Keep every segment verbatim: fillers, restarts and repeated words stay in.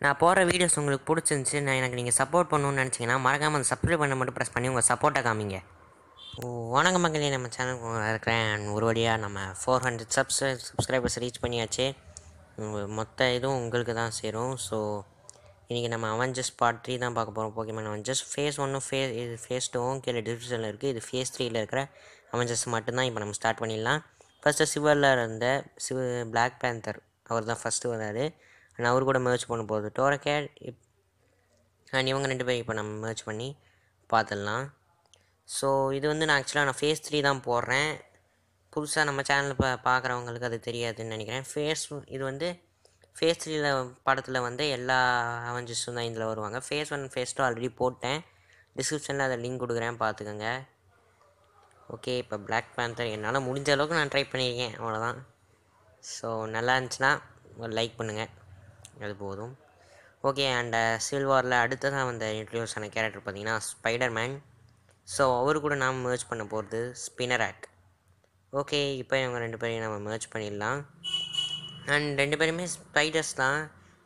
நான் போடுற வீடியோஸ் உங்களுக்கு பிடிச்சிருந்துச்சி, நான் எனக்கு நீங்கள் சப்போர்ட் பண்ணணும்னு நினச்சிங்கன்னா மறக்காமல் அந்த சப்ஸ்கிரைப் பண்ண மட்டும் ப்ரெஸ் பண்ணி உங்கள் சப்போர்ட்டை காமிங்க. வணக்க மக்களே, நம்ம சேனலுக்கு இருக்கிறேன். ஒரு வழியாக நம்ம four hundred subs subscribers reach பண்ணியாச்சு. மொத்த இதுவும் உங்களுக்கு தான் சேரும். ஸோ இன்றைக்கி நம்ம அவெஞ்சர்ஸ் பார்ட் த்ரீ தான் பார்க்க போகிறோம். போக்கிமான் அவெஞ்சர்ஸ் ஃபேஸ் ஒன்றும் ஃபே இது ஃபேஸ் டூவும் கீழே டிஸ்கிரிப்ஷனில் இருக்குது. இது ஃபேஸ் த்ரீயில் இருக்கிற அவெஞ்சர்ஸ் மட்டும்தான். இப்போ நம்ம ஸ்டார்ட் பண்ணிடலாம். ஃபஸ்ட்டு சிவரில் இருந்த சிவ பிளாக் பேந்தர் அவர் தான் ஃபஸ்ட்டு வராரு. அண்ட் அவர் கூட மேட்ச் பண்ண போகுது டோரகேட். இப் அண்ட் இவங்க ரெண்டு பேரும் இப்போ நம்ம மேட்ச் பண்ணி பார்த்துடலாம். ஸோ இது வந்து நான் ஆக்சுவலாக நான் ஃபேஸ் த்ரீ தான் போடுறேன். புதுசாக நம்ம சேனலில் பா பார்க்குறவங்களுக்கு அது தெரியாதுன்னு நினைக்கிறேன். ஃபேஸ் இது வந்து ஃபேஸ் த்ரீயில் படத்தில் வந்து எல்லா அவெஞ்சர்ஸும் தான் இதில் வருவாங்க. Phase one phase two already போட்டேன். டிஸ்கிரிப்ஷனில் அதை லிங்க் கொடுக்குறேன், பார்த்துக்கோங்க. ஓகே, இப்போ பிளாக் பேந்தர் என்னால் முடிஞ்ச அளவுக்கு நான் ட்ரை பண்ணியிருக்கேன், அவ்வளோதான். ஸோ நல்லா இருந்துச்சுன்னா ஒரு லைக் பண்ணுங்கள், அது போதும். ஓகே, அண்ட் சிவில் வாரில் அடுத்ததான் வந்த இன்ட்ரடியூஸ் ஆன கேரக்டர் பார்த்தீங்கன்னா ஸ்பைடர் மேன். ஸோ அவரு கூட நாம் மேர்ச் பண்ண போகிறது ஸ்பின்னராக். ஓகே, இப்போ இவங்க ரெண்டு பேரையும் நம்ம மேர்ச் பண்ணிடலாம். அண்ட் ரெண்டு பேருமே ஸ்பைடர்ஸ் தான்.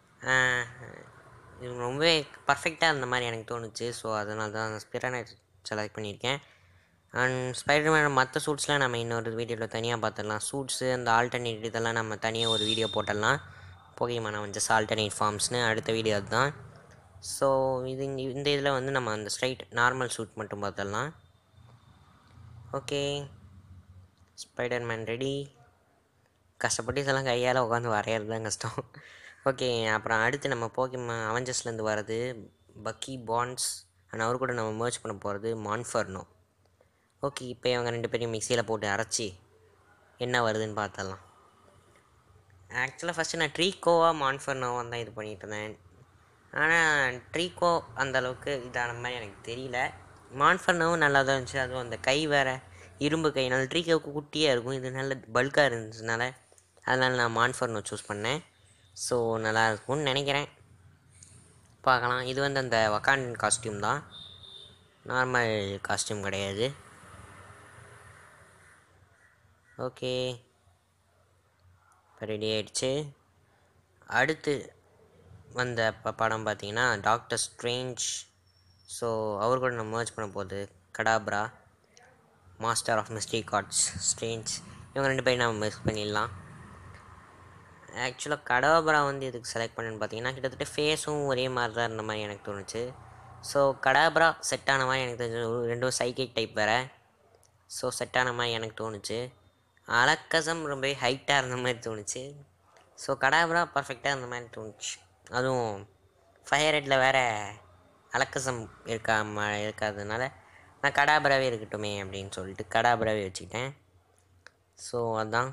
இவங்க ரொம்பவே பர்ஃபெக்டாக இருந்த மாதிரி எனக்கு தோணுச்சு. ஸோ அதனால தான் ஸ்பின்னராக் செலக்ட் பண்ணியிருக்கேன். அண்ட் ஸ்பைடர் மேன் மற்ற சூட்ஸ்லாம் நம்ம இன்னொரு வீடியோவில் தனியாக பார்த்துடலாம். சூட்ஸு அந்த ஆல்டர்னேட் இதெல்லாம் நம்ம தனியாக ஒரு வீடியோ போட்டுடலாம். போக்கிமான் அவெஞ்சர்ஸ் ஆல்டர்னேட் ஃபார்ம்ஸ்னு அடுத்த வீடியோ அதுதான். ஸோ இது இந்த இதில் வந்து நம்ம அந்த ஸ்ட்ரைட் நார்மல் சூட் மட்டும் பார்த்துடலாம். Okay, Spider Man ready. கஷ்டப்பட்டு இதெல்லாம் கையால் உட்காந்து வரைகிறது தான் கஷ்டம். ஓகே, அப்புறம் அடுத்து நம்ம போக்கிமான் அவெஞ்சர்ஸ்லேருந்து வர்றது பக்கி பாண்ட்ஸ். அண்ட் அவர் கூட நம்ம மேர்ச் பண்ண போகிறது மான்ஃபர்னோ. ஓகே, இப்போ இவங்க ரெண்டு பேரையும் மிக்சியில் போட்டு அரைச்சி என்ன வருதுன்னு பார்த்துடலாம். ஆக்சுவலாக ஃபஸ்ட்டு நான் ட்ரீகோவாக மான்ஃபர்னோவாக தான் இது பண்ணிகிட்டு இருந்தேன். ஆனால் ட்ரீகோ அந்தளவுக்கு இதான மாதிரி எனக்கு தெரியல. மான்ஃபர்னோவும் நல்லா தான் இருந்துச்சு. அதுவும் அந்த கை வேறு இரும்பு கை, நல்ல ட்ரீகோவுக்கு குட்டியாக இருக்கும், இது நல்ல பல்காக இருந்துச்சுனால அதனால் நான் மான்ஃபர்னோ சூஸ் பண்ணேன். ஸோ நல்லா இருக்கும்னு நினைக்கிறேன், பார்க்கலாம். இது வந்து அந்த வக்கான் காஸ்டியூம் தான், நார்மல் காஸ்டியூம் கிடையாது. ஓகே, இப்போ ரெடி ஆகிடுச்சு. அடுத்து வந்த ப படம் பார்த்தீங்கன்னா டாக்டர் ஸ்ட்ரேஞ்ச். ஸோ அவர் கூட நம்ம மேர்ச் பண்ண போகுது Kadabra, master of mystery cards Strange. இவங்க ரெண்டு பேரும் நம்ம மிஸ் பண்ணிடலாம். ஆக்சுவலாக கடாப்ரா வந்து எதுக்கு செலக்ட் பண்ணேன்னு பார்த்தீங்கன்னா கிட்டத்தட்ட ஃபேஸும் ஒரே மாதிரி தான் இருந்த மாதிரி எனக்கு தோணுச்சு. ஸோ கடாப்ரா செட் ஆன மாதிரி எனக்கு தெரிஞ்சு, ரெண்டும் சைக்கிக் டைப் வேறு. ஸோ செட் ஆன மாதிரி எனக்கு தோணுச்சு. அலக்கசம் ரொம்பவே ஹைட்டாக இருந்த மாதிரி தோணுச்சு. ஸோ கடாப்ரா பர்ஃபெக்டாக இருந்த மாதிரி தோணுச்சு. அதுவும் ஃபயர் ஹெட்டில் வேறு அலக்கசம் இருக்காம இருக்காததுனால நான் கடாப்ராவே இருக்கட்டுமே அப்படின்னு சொல்லிட்டு கடாப்ராவே வச்சுக்கிட்டேன். ஸோ அதுதான்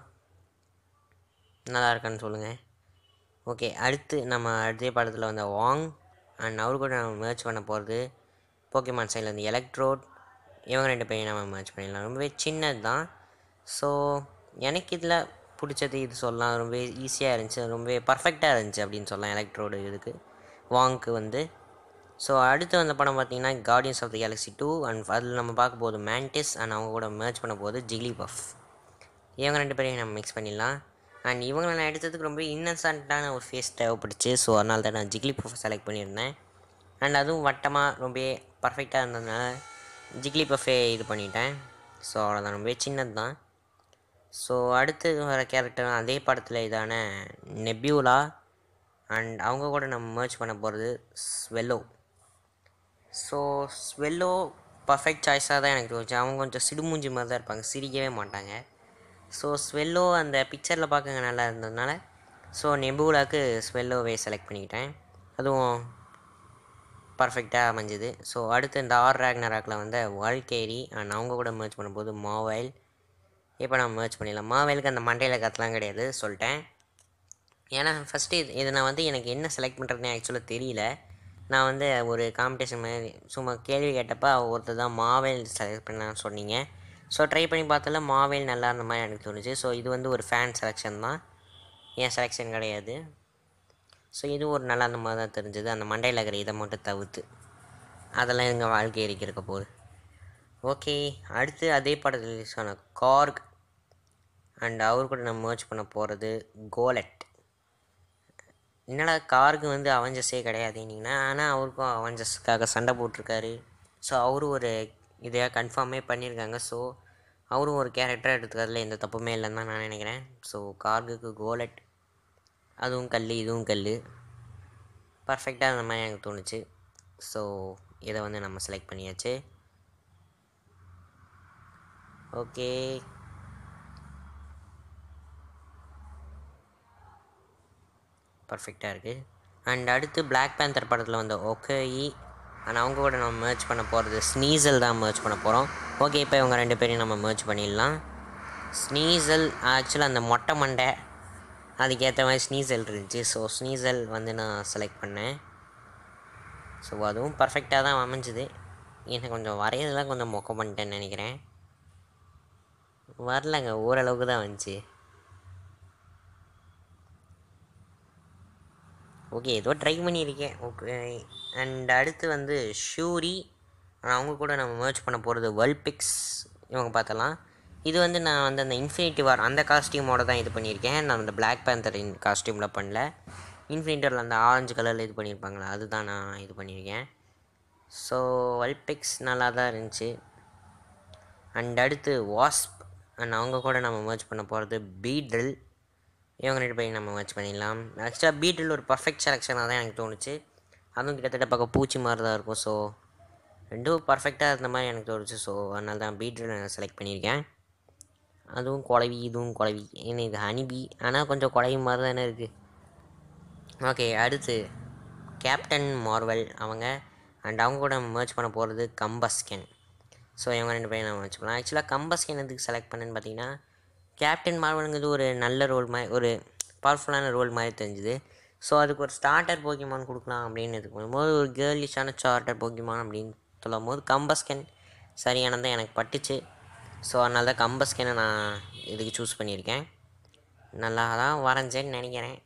நல்லா இருக்கான்னு சொல்லுங்கள். ஓகே, அடுத்து நம்ம அடுத்த படத்தில் வந்த வாங். அண்ட் அவரு கூட நம்ம மேர்ச் பண்ண போகிறது போக்கிமான் சைடில் வந்து எலக்ட்ரோட். இவங்க ரெண்டு பேரையும் நம்ம மேர்ச் பண்ணிடலாம். ரொம்பவே சின்னது தான். ஸோ எனக்கு இதில் பிடிச்சது இது சொல்லலாம், ரொம்ப ஈஸியாக இருந்துச்சு, ரொம்பவே பர்ஃபெக்டாக இருந்துச்சு அப்படின்னு சொல்லலாம் எலக்ட்ரோடு இதுக்கு வாங்க்கு வந்து. ஸோ அடுத்து வந்த படம் பார்த்திங்கன்னா Guardians of the Galaxy two. And அதில் நம்ம பார்க்க போகுது மேண்டிஸ். அண்ட் அவங்க கூட மேர்ச் பண்ண போகுது ஜிகிலிபஃப். இவங்க ரெண்டு பேரையும் நம்ம மிக்ஸ் பண்ணிடலாம். அண்ட் இவங்களை நான் எடுத்ததுக்கு ரொம்ப இன்னசென்ட்டான ஒரு ஃபேஸ் தேவைப்படுச்சு. ஸோ அதனால தான் நான் ஜிகிலிபஃப் செலக்ட் பண்ணியிருந்தேன். அண்ட் அதுவும் வட்டமாக ரொம்ப பர்ஃபெக்டாக இருந்ததுனால ஜிகிலிபஃபே இது பண்ணிட்டேன். ஸோ அவ்வளோதான், ரொம்ப சின்னது தான். ஸோ அடுத்து வர கேரக்டர் அதே படத்தில் இதான நெபியூலா. அண்ட் அவங்க கூட நம்ம மேர்ச் பண்ண போகிறது ஸ்வெல்லோ. ஸோ ஸ்வெல்லோ பர்ஃபெக்ட் சாய்ஸாக தான் எனக்கு தோணுச்சு. அவங்க கொஞ்சம் சிடுமூஞ்சி மாதிரி தான் இருப்பாங்க, சிரிக்கவே மாட்டாங்க. ஸோ ஸ்வெல்லோ அந்த பிக்சரில் பார்க்க நல்லா இருந்ததுனால ஸோ நெபூலாவுக்கு ஸ்வெல்லோவே செலக்ட் பண்ணிக்கிட்டேன். அதுவும் பர்ஃபெக்டாக அமைஞ்சுது. ஸோ அடுத்து இந்த ஆர் ராக்னராக்கில் வந்து வால்கேரி. அண்ட் அவங்க கூட மேர்ச் பண்ணும்போது மாவைல். இப்போ நம்ம மேர்ச் பண்ணிடலாம். மாவேலுக்கு அந்த மண்டையில் கத்தலாம் கிடையாது சொல்லிட்டேன். ஏன்னா ஃபஸ்ட்டு இது இதை நான் வந்து எனக்கு என்ன செலக்ட் பண்ணுறதுனே ஆக்சுவலாக தெரியல. நான் வந்து ஒரு காம்படிஷன் மாதிரி சும்மா கேள்வி கேட்டப்போ ஒருத்தர் தான் மாவேல் செலக்ட் பண்ணலான்னு சொன்னீங்க. ஸோ ட்ரை பண்ணி பார்த்தால மாவேல் நல்லா இருந்த மாதிரி எனக்கு தோணுச்சு. ஸோ இது வந்து ஒரு ஃபேன் செலெக்ஷன் தான், என் செலெக்ஷன் கிடையாது. ஸோ இது ஒரு நல்லா அந்த மாதிரி தான் தெரிஞ்சது, அந்த மண்டையில் இருக்கிற இதை மட்டும் தவிர்த்து. அதெல்லாம் எங்கள் வாழ்க்கை இருக்க போகுது. ஓகே, அடுத்து அதே படத்தில் ரிலீஸ் ஆன கார்க். அண்ட் அவர் கூட நம்ம மேர்ச் பண்ண போகிறது கோலட். என்னடா காருக்கு வந்து அவெஞ்சர்ஸே கிடையாதுன்னீங்கன்னா, ஆனால் அவருக்கும் அவெஞ்சர்ஸ்க்காக சண்டை போட்டிருக்காரு. ஸோ அவரும் ஒரு இதையாக கன்ஃபார்மே பண்ணியிருக்காங்க. ஸோ அவரும் ஒரு கேரக்டராக எடுத்துக்கிறதுல எந்த தப்புமே இல்லைன்னு தான் நான் நினைக்கிறேன். ஸோ கார்குக்கு கோலட், அதுவும் கல் இதுவும் கல், பர்ஃபெக்டாக அந்த மாதிரி எனக்கு தோணுச்சு. ஸோ இதை வந்து நம்ம செலக்ட் பண்ணியாச்சு. ஓகே, பர்ஃபெக்டாக இருக்குது. அண்ட் அடுத்து பிளாக் பேந்தர் படத்தில் வந்த ஓகே, ஆனால் அவங்க கூட நம்ம மேர்ச் பண்ண போகிறது ஸ்னீசல் தான் மேர்ச் பண்ண போகிறோம். ஓகே, இப்போ இவங்க ரெண்டு பேரையும் நம்ம மேர்ச் பண்ணிடலாம். ஸ்னீசல் ஆக்சுவலாக அந்த மொட்டை மண்டை அதுக்கேற்ற மாதிரி ஸ்னீசல் இருந்துச்சு. ஸோ ஸ்னீசல் வந்து நான் செலக்ட் பண்ணேன். ஸோ அதுவும் பர்ஃபெக்டாக தான் அமைஞ்சுது. எனக்கு கொஞ்சம் வரையறதுலாம் கொஞ்சம் மொக்க பண்ணிட்டேன்னு நினைக்கிறேன். வரலங்க, ஓரளவுக்கு தான் வந்துச்சு. ஓகே, ஏதோ ட்ரை பண்ணியிருக்கேன். ஓகே, அண்ட் அடுத்து வந்து ஷூரி, அவங்க கூட நம்ம மேர்ச் பண்ண போகிறது வல்பிக்ஸ். இவங்க பார்த்தலாம். இது வந்து நான் வந்து அந்த இன்ஃபினிட்டி வார் அந்த காஸ்டியூமோட தான் இது பண்ணியிருக்கேன். நான் அந்த பிளாக் பேந்தர் காஸ்டியூமில் பண்ணல. இன்ஃபினிட்டி வாரில் அந்த ஆரஞ்சு கலரில் இது பண்ணியிருப்பாங்களா, அதுதான் நான் இது பண்ணியிருக்கேன். ஸோ வல்பிக்ஸ் நல்லா தான் இருந்துச்சு. அண்ட் அடுத்து வாஸ்ப், அண்ட் அவங்க கூட நம்ம மேர்ச் பண்ண போகிறது பீட்ரில். இவங்க ரெண்டு பேரும் நம்ம மேட்ச் பண்ணிடலாம். ஆக்சுவலாக பீட்ரில் ஒரு பர்ஃபெக்ட் செலெக்ஷனாக தான் எனக்கு தோணுச்சு. அதுவும் கிட்டத்தட்ட பார்க்க பூச்சி மாதிரி தான் இருக்கும். ஸோ ரெண்டும் பர்ஃபெக்டாக இருந்த மாதிரி எனக்கு தோணுச்சு. ஸோ அதனால தான் பீட்ரில் நான் செலக்ட் பண்ணியிருக்கேன். அதுவும் குழவி, இதுவும் குழவி. ஏன்னா இது ஹனிபி, ஆனால் கொஞ்சம் குழவி மாதிரி தானே இருக்குது. ஓகே, அடுத்து கேப்டன் மார்வல் அவங்க, அண்ட் அவங்க கூட நம்ம மேர்ச் பண்ண போகிறது கம்பஸ்கன். ஸோ இவங்க ரெண்டு பேரும் நம்ம மேட்ச் பண்ணலாம். ஆக்சுவலாக கம்பஸ்கன் எதுக்கு செலக்ட் பண்ணேன்னு பார்த்தீங்கன்னா, கேப்டன் மார்வலுங்கிறது ஒரு நல்ல ரோல் மாதிரி, ஒரு பவர்ஃபுல்லான ரோல் மாதிரி தெரிஞ்சுது. ஸோ அதுக்கு ஒரு ஸ்டார்டர் போக்கிமான் கொடுக்கலாம் அப்படின்னு இது பண்ணும்போது, ஒரு கேர்லிஷான ஸ்டார்டர் போக்கிமான் அப்படின்னு சொல்லும் போது கம்பஸ்கன் சரியானதான் எனக்கு பட்டுச்சு. ஸோ அதனால தான் கம்பஸ்கனை நான் இதுக்கு சூஸ் பண்ணியிருக்கேன். நல்லா தான் வரைஞ்சேன்னு நினைக்கிறேன்,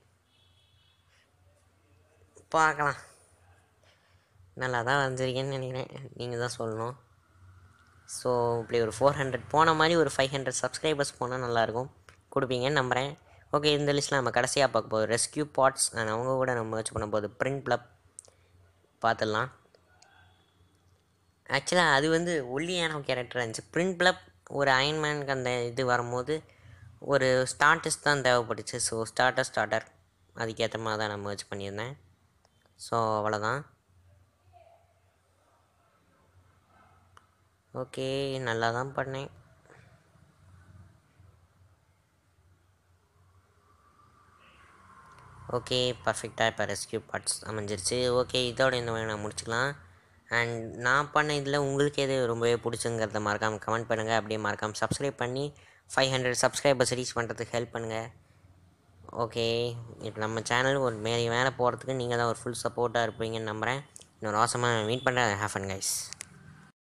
பார்க்கலாம். நல்லா தான் வரைஞ்சிருக்கேன்னு நினைக்கிறேன், நீங்கள் தான் சொல்லணும். ஸோ இப்படி ஒரு ஃபோர் ஹண்ட்ரட் போன மாதிரி ஒரு ஃபைவ் ஹண்ட்ரட் சப்ஸ்கிரைபர்ஸ் போனால் நல்லாயிருக்கும், கொடுப்பீங்கன்னு நம்புகிறேன். ஓகே, இந்த லிஸ்ட்டில் நம்ம கடைசியாக பார்க்க போகுது ரெஸ்கியூ பாட்ஸ், அண்ட் அவங்க கூட நம்ம மேட்ச் பண்ண போது பிரிண்ட் ப்ளப் பார்த்துடலாம். ஆக்சுவலாக அது வந்து ஒல்லியான கேரக்டராக இருந்துச்சு. பிரிண்ட் ப்ளப் ஒரு அயன்மேனுக்கு அந்த இது வரும்போது ஒரு ஸ்டார்டர்ஸ் தான் தேவைப்பட்டுச்சு. ஸோ ஸ்டார்டர் ஸ்டார்டர் அதுக்கேற்ற மாதிரி தான் நான் மேட்ச் பண்ணியிருந்தேன். ஸோ அவ்வளோதான். ஓகே, நல்லா தான் பண்ணேன். ஓகே, பர்ஃபெக்டாக இப்போ ரெஸ்கியூ பார்ட்ஸ் அமைஞ்சிருச்சு. ஓகே, இதோட இந்த மாதிரி நான் முடிச்சுக்கலாம். அண்ட் நான் பண்ண இதில் உங்களுக்கு எது ரொம்பவே பிடிச்சுங்கிறத மறக்காமல் கமெண்ட் பண்ணுங்கள். அப்படியே மறக்காமல் சப்ஸ்கிரைப் பண்ணி ஃபைவ் ஹண்ட்ரட் சப்ஸ்கிரைபர்ஸ் ரீச் பண்ணுறதுக்கு ஹெல்ப் பண்ணுங்கள். ஓகே, இப்போ நம்ம சேனல் ஒரு மேலே மேலே போகிறதுக்கு நீங்கள் தான் ஒரு ஃபுல் சப்போர்ட்டாக இருப்பீங்கன்னு நம்புகிறேன். இன்னொரு அவசரமாக மீட் பண்ணுறேன். Have fun guys.